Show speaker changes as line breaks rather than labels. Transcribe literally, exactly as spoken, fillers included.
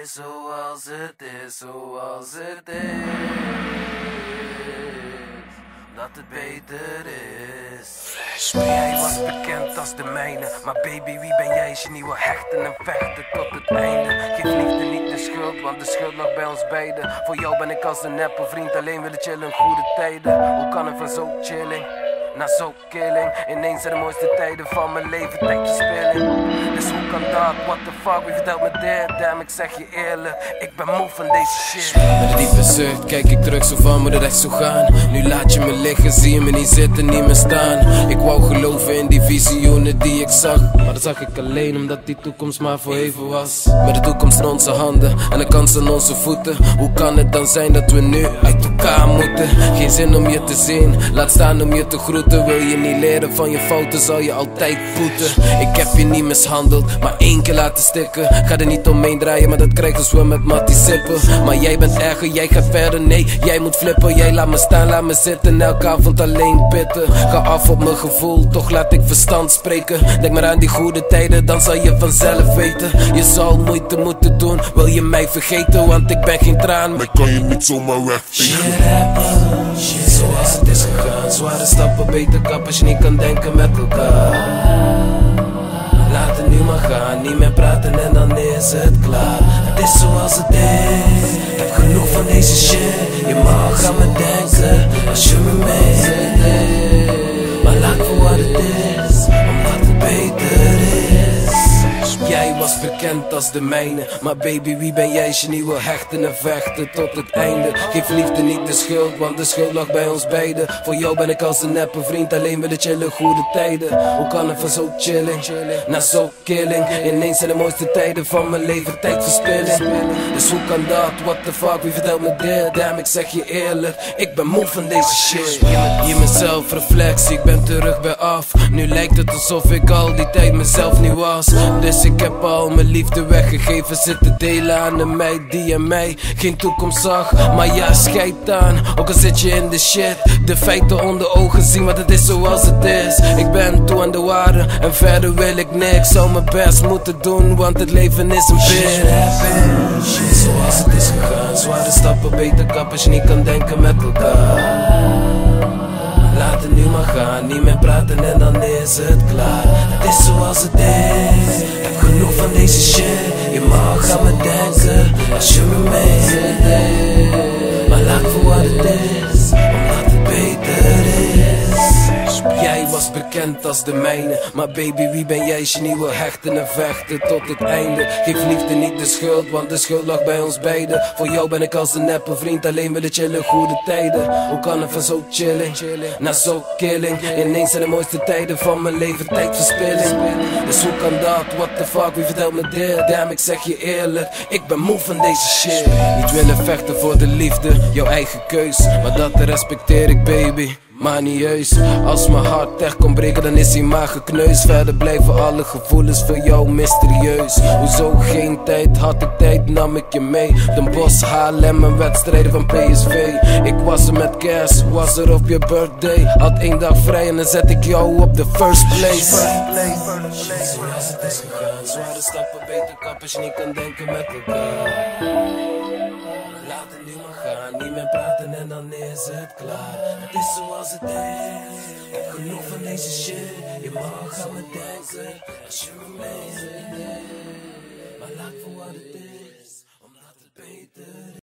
is zoals het is, zoals het is. Dat het beter is. Jij was bekend als de mijne, maar baby, wie ben jij als je niet wil hechten en vechten tot het einde? Geef liefde niet de schuld, want de schuld lag bij ons beiden. Voor jou ben ik als een neppe vriend, alleen willen chillen in goede tijden. Hoe kan ik van zo chilling naar zo killing? Ineens zijn de mooiste tijden van mijn leven, tijd verspilling. Dus hoe kan dat? What the fuck, wie vertelt me dit? Damn, ik zeg je eerlijk, ik ben moe van deze shit.
Met een diepe zucht kijk ik terug, zo van moet het echt zo gaan. Nu laat je me liggen, zie je me niet zitten, niet meer staan. Ik wou geloven in die visioenen die ik zag, maar dat zag ik alleen omdat die toekomst maar voor even was. Met de toekomst in onze handen en de kans aan onze voeten. Hoe kan het dan zijn dat we nu uit elkaar moeten? Geen zin om je te zien, laat staan om je te groeten. Wil je niet leren van je fouten, zal je altijd boeten. Ik heb je niet mishandeld, maar één keer laten stikken. Ga er niet omheen draaien, maar dat krijgen we met Mattie sippen. Maar jij bent erger, jij gaat verder, nee, jij moet flippen. Jij laat me staan, laat me zitten, elke avond alleen bitten. Ga af op mijn gevoel, toch laat ik verstand spreken. Denk maar aan die goede tijden, dan zal je vanzelf weten. Je zal moeite moeten doen, wil je mij vergeten, want ik ben geen traan.
Mij kan je niet zomaar wegvegen.
Shit happen, shit zoals het is gegaan. Zware stappen, beter kap als je niet kan denken met elkaar. Laat het nu maar gaan, niet meer praten en dan is het klaar. Het is zoals het is, ik heb genoeg van deze shit. Je mag aan me denken als je me meedoet. Maar laat voor wat het is, omdat het beter is. Jij was bekend als de mijne, maar baby, wie ben jij als je niet wil hechten en vechten tot het einde? Geef liefde niet de schuld, want de schuld lag bij ons beiden. Voor jou ben ik als een neppe vriend, alleen willen chillen goede tijden. Hoe kan ik van zo chilling naar zo killing? Ineens zijn de mooiste tijden van mijn leven, tijd verspilling. Dus hoe kan dat? What the fuck, wie vertelt me dit? Damn, ik zeg je eerlijk, ik ben moe van deze shit. Je mezelf reflectie, ik ben terug bij af. Nu lijkt het alsof ik al die tijd mezelf niet was. Dus ik heb al mijn liefde weggegeven, zitten delen aan de meid die aan mij geen toekomst zag. Maar ja, scheid aan, ook al zit je in de shit. De feiten onder ogen zien, want het is zoals het is. Ik ben toe aan de waarde en verder wil ik niks. Zou mijn best moeten doen, want het leven is een bitch. Shit zoals het is gegaan, zware stappen, beter kap als je niet kan denken met elkaar. Laat het nu maar gaan, niet meer praten en dan is het klaar. Het is zoals het is, ik heb genoeg van deze shit. Je mag aan me denken als je me meedoet. Maar laat voor wat het is, omdat het beter is. Jij was bekend als de mijne, maar baby, wie ben jij als je niet wil hechten en vechten tot het einde? Geef liefde niet de schuld, want de schuld lag bij ons beiden. Voor jou ben ik als een neppe vriend, alleen willen chillen goede tijden. Hoe kan ik van zo chilling naar zo killing? Ineens zijn de mooiste tijden van mijn leven, tijd verspilling. Dus hoe kan dat? What the fuck, wie vertelt me dit? Damn, ik zeg je eerlijk, ik ben moe van deze shit. Niet willen vechten voor de liefde, jouw eigen keus, maar dat respecteer ik, baby. Maar niet juist, als mijn hart echt kon breken, dan is hij maar gekneusd. Verder blijven alle gevoelens voor jou mysterieus. Hoezo geen tijd, had ik tijd, nam ik je mee. Den Bosch, H L M en wedstrijden van P S V. Ik was er met kerst, was er op je birthday. Had één dag vrij en dan zet ik jou op de first place. Zoals het is gegaan, zware stappen, beter kap als je niet kan denken met elkaar. Laat het nu maar gaan, niet meer praten en dan is het klaar. Het is zoals het is, ik heb genoeg van deze shit. Je mag aan me denken als je me meedoet. Maar laat voor wat het is.